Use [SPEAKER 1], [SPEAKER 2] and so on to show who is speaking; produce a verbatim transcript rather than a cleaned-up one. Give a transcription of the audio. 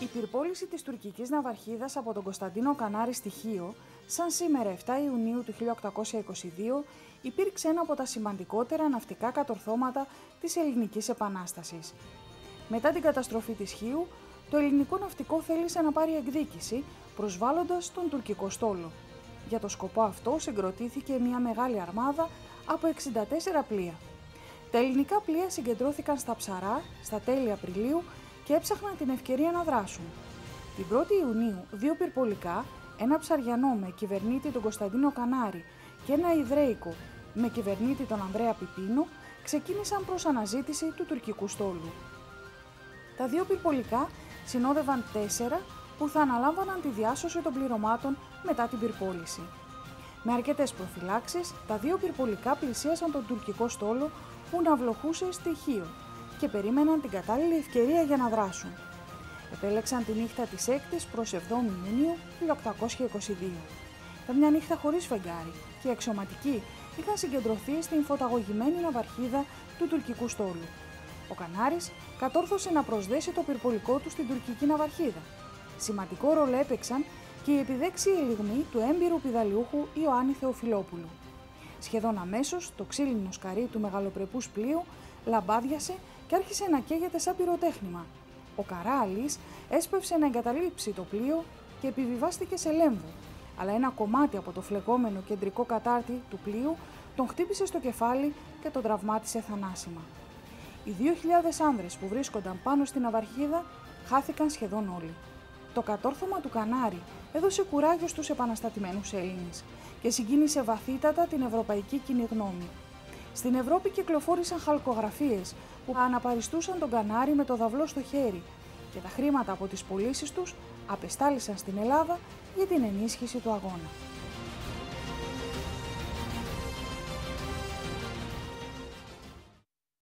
[SPEAKER 1] Η πυρπόληση της τουρκικής ναυαρχίδας από τον Κωνσταντίνο Κανάρη στη Χίο, σαν σήμερα επτά Ιουνίου του χίλια οκτακόσια είκοσι δύο, υπήρξε ένα από τα σημαντικότερα ναυτικά κατορθώματα της Ελληνικής Επανάστασης. Μετά την καταστροφή της Χίου, το ελληνικό ναυτικό θέλησε να πάρει εκδίκηση, προσβάλλοντας τον τουρκικό στόλο. Για το σκοπό αυτό συγκροτήθηκε μια μεγάλη αρμάδα από εξήντα τέσσερα πλοία. Τα ελληνικά πλοία συγκεντρώθηκαν στα Ψαρά στα τέλη Απριλίου και έψαχναν την ευκαιρία να δράσουν. Την πρώτη Ιουνίου, δύο πυρπολικά, ένα ψαριανό με κυβερνήτη τον Κωνσταντίνο Κανάρη και ένα ιδραίικο με κυβερνήτη τον Ανδρέα Πιπίνο, ξεκίνησαν προς αναζήτηση του τουρκικού στόλου. Τα δύο πυρπολικά συνόδευαν τέσσερα που θα αναλάμβαναν τη διάσωση των πληρωμάτων μετά την πυρπόληση. Με αρκετές προφυλάξεις, τα δύο πυρπολικά πλησίασαν τον τουρκικό στόλο που ναυλοχούσε στη Χίο και περίμεναν την κατάλληλη ευκαιρία για να δράσουν. Επέλεξαν τη νύχτα της έκτης προς εβδόμη Ιουνίου χίλια οκτακόσια είκοσι δύο. Ήταν μια νύχτα χωρίς φεγγάρι και οι αξιωματικοί είχαν συγκεντρωθεί στην φωταγωγημένη ναυαρχίδα του τουρκικού στόλου. Ο Κανάρης κατόρθωσε να προσδέσει το πυρπολικό του στην τουρκική ναυαρχίδα. Σημαντικό ρόλο έπαιξαν και οι επιδέξιοι ελιγμοί του έμπειρου πηδαλιούχου Ιωάννη Θεοφιλόπουλου. Σχεδόν αμέσως το ξύλινο σκαρί του μεγαλοπρεπούς πλοίου λαμπάδιασε και άρχισε να καίγεται σαν πυροτέχνημα. Ο Καράλης έσπευσε να εγκαταλείψει το πλοίο και επιβιβάστηκε σε λέμβο, αλλά ένα κομμάτι από το φλεγόμενο κεντρικό κατάρτι του πλοίου τον χτύπησε στο κεφάλι και τον τραυμάτισε θανάσιμα. Οι δύο χιλιάδες άνδρες που βρίσκονταν πάνω στην ναυαρχίδα χάθηκαν σχεδόν όλοι. Το κατόρθωμα του Κανάρη έδωσε κουράγιο στους επαναστατημένους Έλληνες και συγκίνησε βαθύτατα την ευρωπαϊκή κοινή γνώμη. Στην Ευρώπη κυκλοφόρησαν χαλκογραφίες που αναπαριστούσαν τον Κανάρη με το δαυλό στο χέρι και τα χρήματα από τις πωλήσεις τους απεστάλησαν στην Ελλάδα για την ενίσχυση του αγώνα.